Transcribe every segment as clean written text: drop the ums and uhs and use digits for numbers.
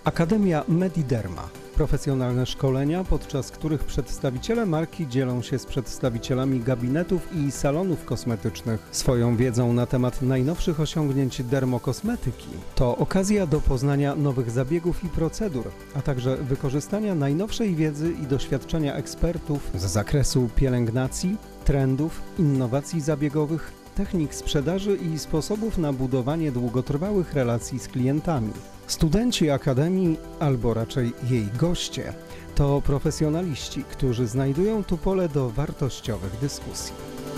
Akademia Mediderma. Profesjonalne szkolenia, podczas których przedstawiciele marki dzielą się z przedstawicielami gabinetów i salonów kosmetycznych swoją wiedzą na temat najnowszych osiągnięć dermokosmetyki. To okazja do poznania nowych zabiegów i procedur, a także wykorzystania najnowszej wiedzy i doświadczenia ekspertów z zakresu pielęgnacji, trendów, innowacji zabiegowych, technik sprzedaży i sposobów na budowanie długotrwałych relacji z klientami. Studenci Akademii, albo raczej jej goście, to profesjonaliści, którzy znajdują tu pole do wartościowych dyskusji.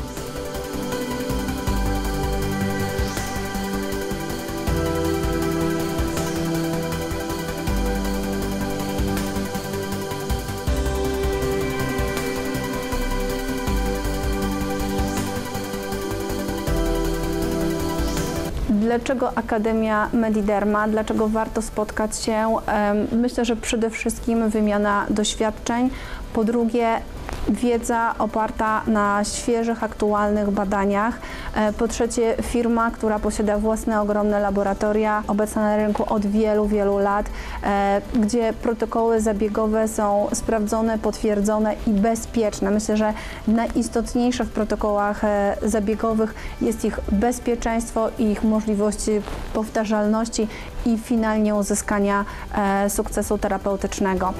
Dlaczego Akademia Mediderma? Dlaczego warto spotkać się? Myślę, że przede wszystkim wymiana doświadczeń. Po drugie, wiedza oparta na świeżych, aktualnych badaniach. Po trzecie, firma, która posiada własne ogromne laboratoria, obecna na rynku od wielu, wielu lat, gdzie protokoły zabiegowe są sprawdzone, potwierdzone i bezpieczne. Myślę, że najistotniejsze w protokołach zabiegowych jest ich bezpieczeństwo i ich możliwość powtarzalności i finalnie uzyskania sukcesu terapeutycznego.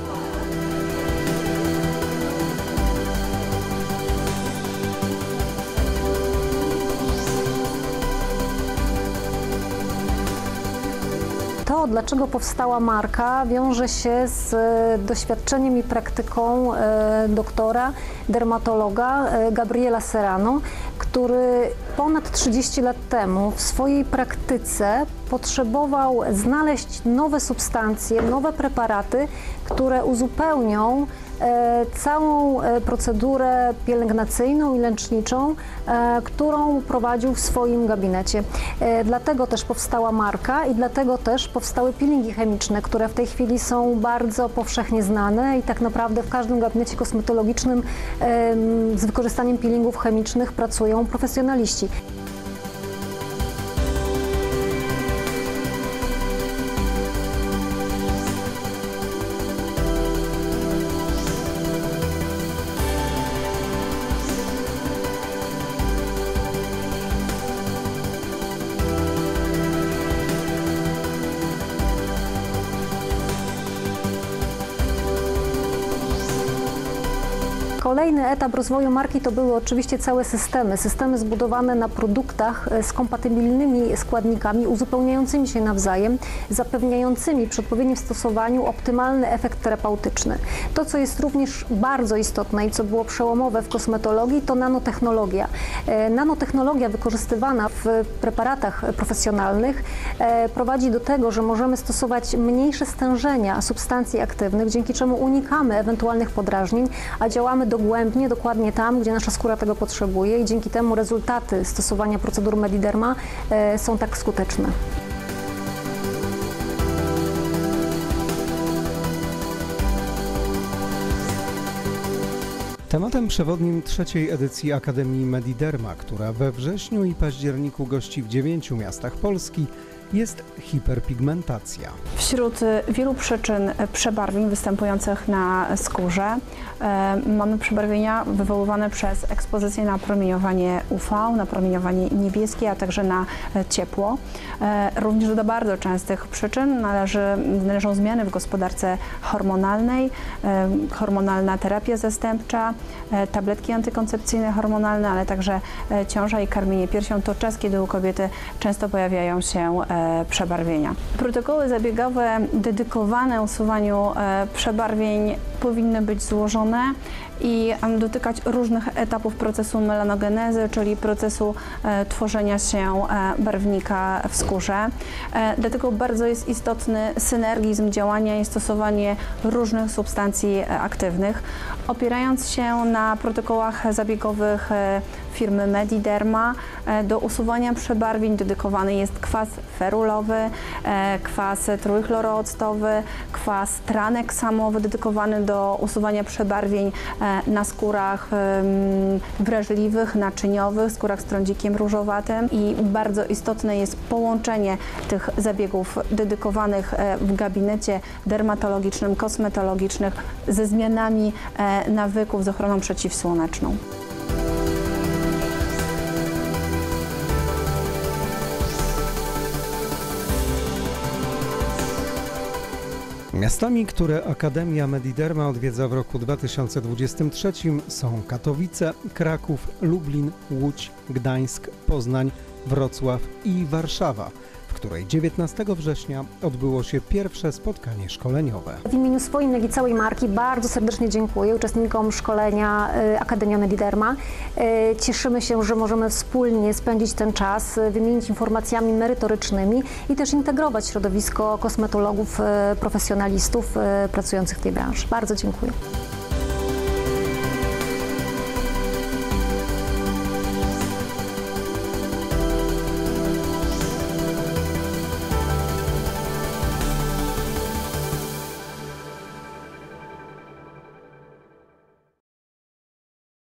To, dlaczego powstała marka, wiąże się z doświadczeniem i praktyką doktora, dermatologa Gabriela Serrano, który ponad 30 lat temu w swojej praktyce potrzebował znaleźć nowe substancje, nowe preparaty, które uzupełnią całą procedurę pielęgnacyjną i leczniczą, którą prowadził w swoim gabinecie. Dlatego też powstała marka i dlatego też powstały peelingi chemiczne, które w tej chwili są bardzo powszechnie znane i tak naprawdę w każdym gabinecie kosmetologicznym z wykorzystaniem peelingów chemicznych pracują profesjonaliści. Kolejny etap rozwoju marki to były oczywiście całe systemy zbudowane na produktach z kompatybilnymi składnikami, uzupełniającymi się nawzajem, zapewniającymi przy odpowiednim stosowaniu optymalny efekt terapeutyczny. To, co jest również bardzo istotne i co było przełomowe w kosmetologii, to nanotechnologia. Nanotechnologia wykorzystywana w preparatach profesjonalnych prowadzi do tego, że możemy stosować mniejsze stężenia substancji aktywnych, dzięki czemu unikamy ewentualnych podrażnień, a działamy dogłębnie, dokładnie tam, gdzie nasza skóra tego potrzebuje i dzięki temu rezultaty stosowania procedur Mediderma są tak skuteczne. Tematem przewodnim trzeciej edycji Akademii Mediderma, która we wrześniu i październiku gości w 9 miastach Polski, jest hiperpigmentacja. Wśród wielu przyczyn przebarwień występujących na skórze mamy przebarwienia wywoływane przez ekspozycję na promieniowanie UV, na promieniowanie niebieskie, a także na ciepło. Również do bardzo częstych przyczyn należą zmiany w gospodarce hormonalnej, hormonalna terapia zastępcza, tabletki antykoncepcyjne hormonalne, ale także ciąża i karmienie piersią. To czas, kiedy u kobiety często pojawiają się przebarwienia. Protokoły zabiegowe dedykowane usuwaniu przebarwień powinny być złożone i dotykać różnych etapów procesu melanogenezy, czyli procesu tworzenia się barwnika w skórze. Dlatego bardzo jest istotny synergizm działania i stosowanie różnych substancji aktywnych. Opierając się na protokołach zabiegowych firmy Mediderma. Do usuwania przebarwień dedykowany jest kwas ferulowy, kwas trójchlorooctowy, kwas traneksamowy dedykowany do usuwania przebarwień na skórach wrażliwych, naczyniowych, skórach z trądzikiem różowatym i bardzo istotne jest połączenie tych zabiegów dedykowanych w gabinecie dermatologicznym, kosmetologicznych ze zmianami nawyków z ochroną przeciwsłoneczną. Miastami, które Akademia Mediderma odwiedza w roku 2023 są Katowice, Kraków, Lublin, Łódź, Gdańsk, Poznań, Wrocław i Warszawa, w której 19 września odbyło się pierwsze spotkanie szkoleniowe. W imieniu swoim, jak i całej marki bardzo serdecznie dziękuję uczestnikom szkolenia Akademia Mediderma. Cieszymy się, że możemy wspólnie spędzić ten czas, wymienić informacjami merytorycznymi i też integrować środowisko kosmetologów, profesjonalistów pracujących w tej branży. Bardzo dziękuję.